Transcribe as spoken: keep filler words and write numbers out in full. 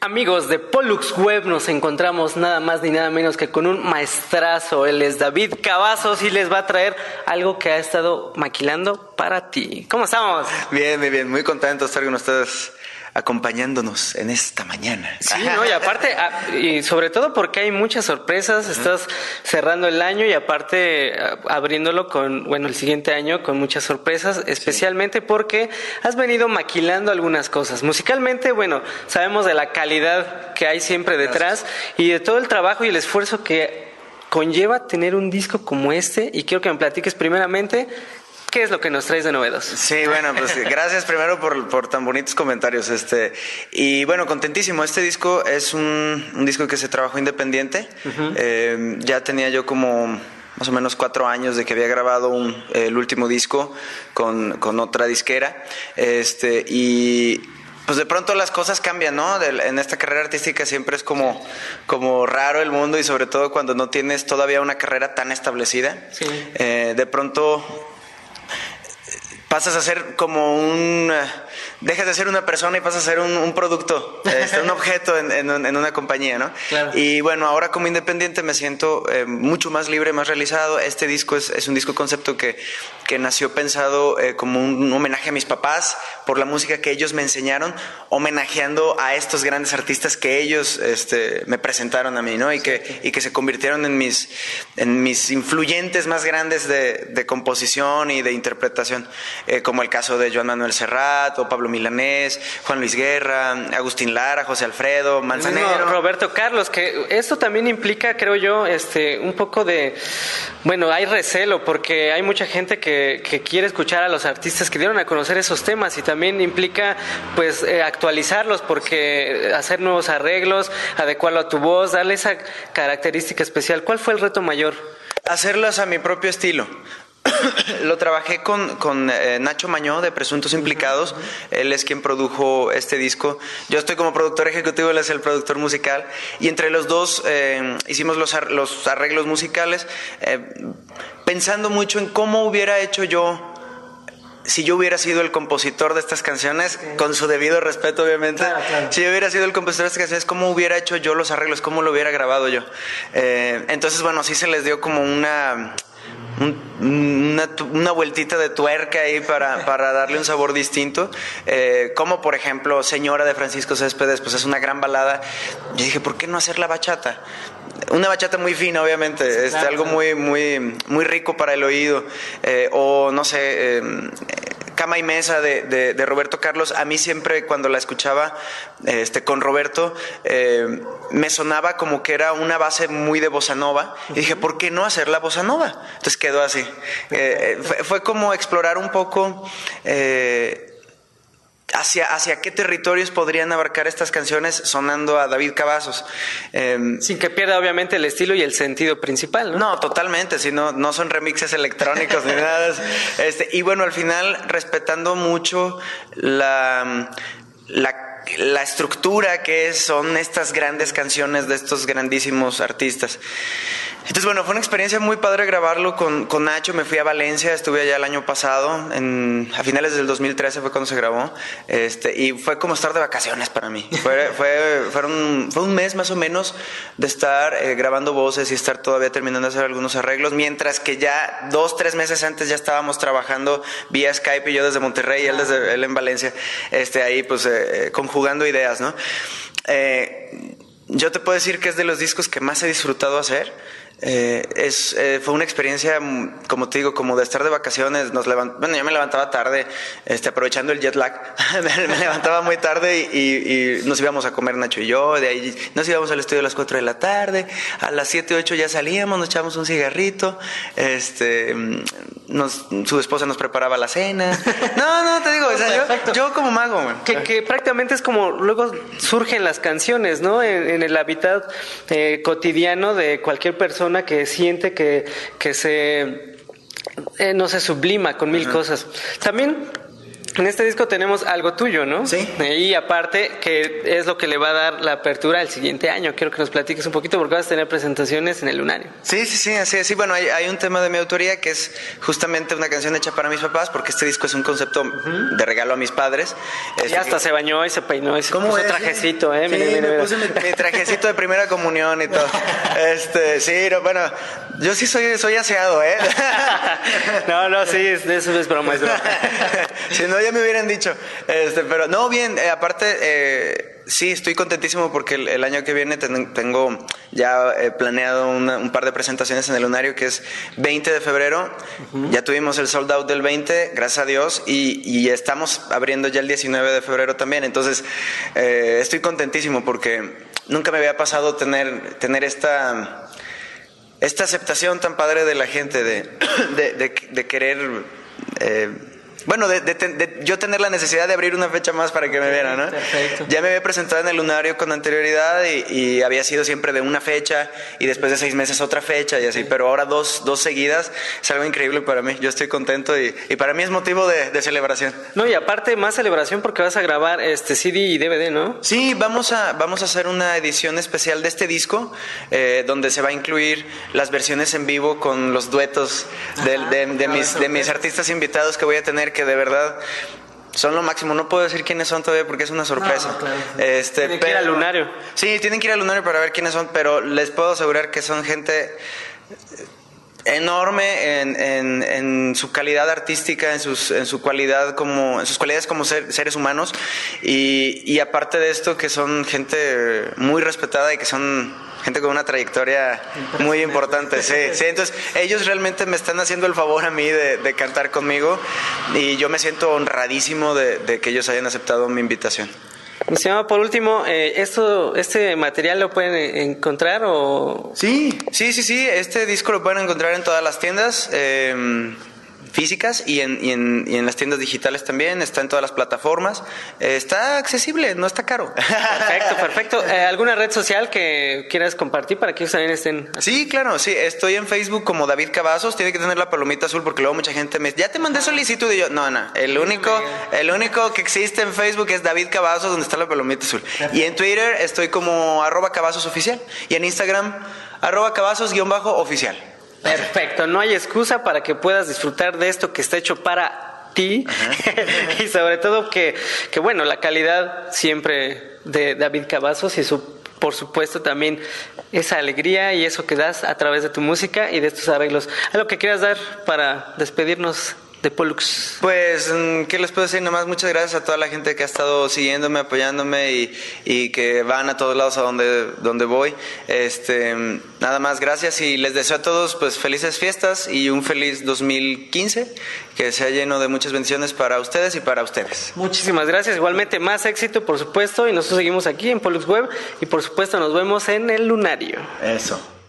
Amigos de Pollux Web, nos encontramos nada más ni nada menos que con un maestrazo. Él es David Cavazos y les va a traer algo que ha estado maquilando para ti. ¿Cómo estamos? Bien, muy bien, muy contento de estar con ustedes acompañándonos en esta mañana. Sí, ¿no? Y aparte, y sobre todo porque hay muchas sorpresas, estás cerrando el año y aparte abriéndolo con, bueno, el siguiente año con muchas sorpresas, especialmente porque has venido maquilando algunas cosas. Musicalmente, bueno, sabemos de la calidad que hay siempre detrás y de todo el trabajo y el esfuerzo que conlleva tener un disco como este, y quiero que me platiques primeramente ¿qué es lo que nos traes de novedoso? Sí, bueno, pues gracias primero por, por tan bonitos comentarios. Este, y bueno, contentísimo. Este disco es un, un disco que se trabajó independiente. Uh-huh. Eh, ya tenía yo como más o menos cuatro años de que había grabado un, el último disco con, con otra disquera. Este, y pues de pronto las cosas cambian, ¿no? De, en esta carrera artística siempre es como, como raro el mundo, y sobre todo cuando no tienes todavía una carrera tan establecida. Sí. Eh, de pronto pasas a ser como un... Dejas de ser una persona y pasas a ser un, un producto, este, un objeto en, en, en una compañía, ¿no? Claro. Y bueno, ahora como independiente me siento eh, mucho más libre, más realizado. Este disco es, es un disco concepto que, que nació pensado eh, como un homenaje a mis papás por la música que ellos me enseñaron, homenajeando a estos grandes artistas que ellos este, me presentaron a mí, ¿no? Y que, y que se convirtieron en mis, en mis influyentes más grandes de, de composición y de interpretación, eh, como el caso de Joan Manuel Serrat o Pablo Milanés, Juan Luis Guerra, Agustín Lara, José Alfredo, Manzanero, Roberto Carlos, que esto también implica, creo yo, este, un poco de, bueno, hay recelo porque hay mucha gente que, que quiere escuchar a los artistas que dieron a conocer esos temas, y también implica, pues, eh, actualizarlos, porque hacer nuevos arreglos, adecuarlo a tu voz, darle esa característica especial. ¿Cuál fue el reto mayor? Hacerlas a mi propio estilo. Lo trabajé con, con eh, Nacho Mañó de Presuntos Implicados. Él es quien produjo este disco. Yo estoy como productor ejecutivo, él es el productor musical, y entre los dos eh, hicimos los, ar- los arreglos musicales, eh, pensando mucho en cómo hubiera hecho yo si yo hubiera sido el compositor de estas canciones, okay, con su debido respeto, obviamente. Claro, claro. Si yo hubiera sido el compositor de estas canciones, ¿cómo hubiera hecho yo los arreglos? ¿Cómo lo hubiera grabado yo? Eh, entonces, bueno, sí se les dio como una... Un, una, una vueltita de tuerca ahí para, para darle un sabor distinto, eh, como por ejemplo Señora de Francisco Céspedes, pues es una gran balada. Yo dije, ¿por qué no hacer la bachata? Una bachata muy fina, obviamente, sí, este, claro, algo muy, muy, muy rico para el oído, eh, o no sé, eh, Cama y Mesa de, de, de Roberto Carlos. A mí siempre cuando la escuchaba este, con Roberto, eh, me sonaba como que era una base muy de bossa nova, y dije, ¿por qué no hacer la bossa nova? Entonces quedó así. Eh, fue, fue como explorar un poco eh, hacia, hacia qué territorios podrían abarcar estas canciones sonando a David Cavazos. Eh, Sin que pierda obviamente el estilo y el sentido principal, ¿no? No, totalmente, si no, no son remixes electrónicos ni nada. Este, y bueno, al final respetando mucho la... la la estructura que son estas grandes canciones de estos grandísimos artistas. Entonces, bueno, fue una experiencia muy padre grabarlo con, con Nacho. Me fui a Valencia, estuve allá el año pasado, en, a finales del dos mil trece fue cuando se grabó, este, y fue como estar de vacaciones para mí. Fue, fue, fueron, fue un mes más o menos de estar eh, grabando voces y estar todavía terminando de hacer algunos arreglos, mientras que ya dos, tres meses antes ya estábamos trabajando vía Skype, y yo desde Monterrey y él, desde, él en Valencia, este, ahí pues eh, conjugando ideas, ¿no? Eh, yo te puedo decir que es de los discos que más he disfrutado hacer. Eh, es, eh, fue una experiencia, como te digo, como de estar de vacaciones. Nos levant... Bueno, yo me levantaba tarde, este, aprovechando el jet lag. me, me levantaba muy tarde y, y, y nos íbamos a comer Nacho y yo. De ahí nos íbamos al estudio a las cuatro de la tarde. A las siete, ocho ya salíamos, nos echábamos un cigarrito. Este, nos, su esposa nos preparaba la cena. No, no, te digo, o sea, yo, yo como mago, man. Que, que prácticamente es como luego surgen las canciones, ¿no? En, en el hábitat eh, cotidiano de cualquier persona que siente que, que se, eh, no se sublima con mil uh-huh. cosas. También En este disco tenemos algo tuyo, ¿no? Sí. Y aparte, que es lo que le va a dar la apertura al siguiente año. Quiero que nos platiques un poquito porque vas a tener presentaciones en el Lunario. Sí, sí, sí, así es. Sí, bueno, hay, hay un tema de mi autoría que es justamente una canción hecha para mis papás, porque este disco es un concepto uh-huh. de regalo a mis padres. Y este, hasta que... se bañó y se peinó y se puso es? trajecito, ¿eh? Sí, mira, mira, me mira. puse mi, mi trajecito de primera comunión y todo. Este, sí, no, bueno, yo sí soy, soy aseado, ¿eh? No, no, sí, eso es broma, es broma. Si no, ya me hubieran dicho. Este, pero no, bien, eh, aparte, eh, sí, estoy contentísimo porque el, el año que viene ten, tengo ya eh, planeado una, un par de presentaciones en el Lunario, que es veinte de febrero. Uh-huh. Ya tuvimos el sold out del veinte, gracias a Dios, y, y estamos abriendo ya el diecinueve de febrero también. Entonces, eh, estoy contentísimo porque nunca me había pasado tener, tener esta, esta aceptación tan padre de la gente, de, de, de, de querer... Eh, Bueno, de, de, de yo tener la necesidad de abrir una fecha más para que me vieran, ¿no? Perfecto. Ya me había presentado en el Lunario con anterioridad y, y había sido siempre de una fecha y después de seis meses otra fecha y así, pero ahora dos, dos seguidas es algo increíble para mí. Yo estoy contento y, y para mí es motivo de, de celebración. No, y aparte más celebración porque vas a grabar este C D y D V D, ¿no? Sí, vamos a, vamos a hacer una edición especial de este disco eh, donde se va a incluir las versiones en vivo con los duetos de, Ajá, de, de, de, mis, de mis artistas invitados que voy a tener, que de verdad son lo máximo. No puedo decir quiénes son todavía porque es una sorpresa. No, claro. Este, tienen pero, que ir al Lunario. Sí, tienen que ir al Lunario para ver quiénes son, pero les puedo asegurar que son gente enorme en, en, en su calidad artística, en sus, en su cualidad como, en sus cualidades como ser, seres humanos y, y aparte de esto que son gente muy respetada y que son gente con una trayectoria muy importante, sí, sí, entonces ellos realmente me están haciendo el favor a mí de, de cantar conmigo y yo me siento honradísimo de, de que ellos hayan aceptado mi invitación. Mi estimado, por último, eh, esto, ¿este material lo pueden encontrar o...? Sí, sí, sí, sí, este disco lo pueden encontrar en todas las tiendas eh, físicas y en, y, en, y en las tiendas digitales también, está en todas las plataformas, eh, está accesible, no está caro. Perfecto, perfecto. Eh, ¿Alguna red social que quieras compartir para que ellos también estén...? Sí, claro, sí, estoy en Facebook como David Cavazos, tiene que tener la palomita azul porque luego mucha gente me dice, ya te mandé solicitud y yo, no, no, el único, el único que existe en Facebook es David Cavazos donde está la palomita azul. Perfecto. Y en Twitter estoy como arroba Cavazos oficial y en Instagram arroba Cavazos guión bajo oficial. Perfecto, no hay excusa para que puedas disfrutar de esto que está hecho para ti y sobre todo que, que bueno, la calidad siempre de David Cavazos y su, por supuesto también esa alegría y eso que das a través de tu música y de estos arreglos. ¿Algo que quieras dar para despedirnos de Pollux? Pues, ¿qué les puedo decir? Nomás muchas gracias a toda la gente que ha estado siguiéndome, apoyándome y, y que van a todos lados a donde, donde voy. Este, nada más, gracias y les deseo a todos pues felices fiestas y un feliz dos mil quince, que sea lleno de muchas bendiciones para ustedes y para ustedes. Muchísimas gracias, igualmente más éxito por supuesto y nosotros seguimos aquí en Pollux Web y por supuesto nos vemos en el Lunario. Eso.